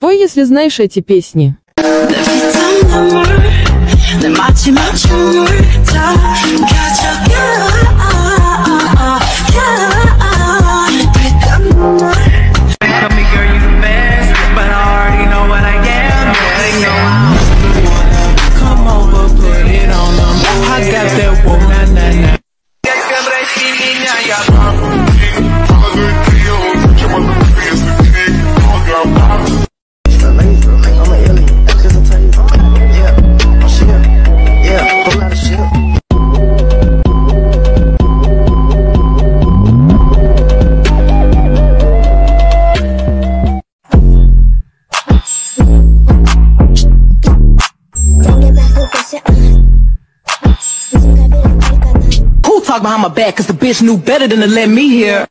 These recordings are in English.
Спой, если знаешь эти песни. Talk behind my back, cause the bitch knew better than to let me hear.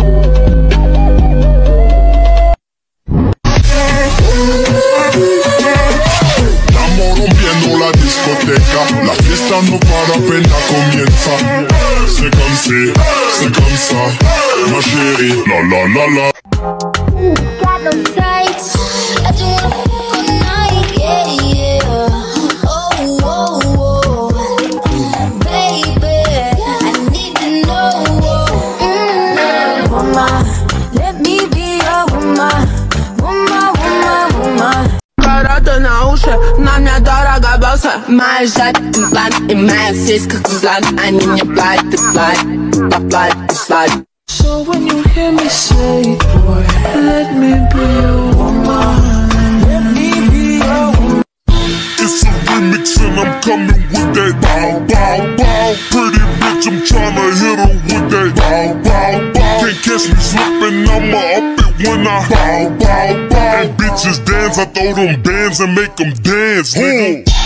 Estamos rompiendo la discoteca, la fiesta no para, apenas comienza. C'est comme ça, ma chérie, la la la la. Got no tights, I just wanna fuck all night, yeah, yeah. Oh, oh, oh, baby, I need to know. Woman, let me be your woman, woman, woman, woman. Карата на уши, на мне дорого босса. Моя жать план, и моя сиська план. Они мне платят, платят. So when you hear me say, boy, let me be your woman, let me be your woman. It's a remix and I'm coming with that bow, bow, bow. Pretty bitch, I'm tryna hit her with that bow, bow, bow. Can't catch me slipping, I'ma up it when I bow, bow, bow. And bitches dance, I throw them bands and make them dance, nigga.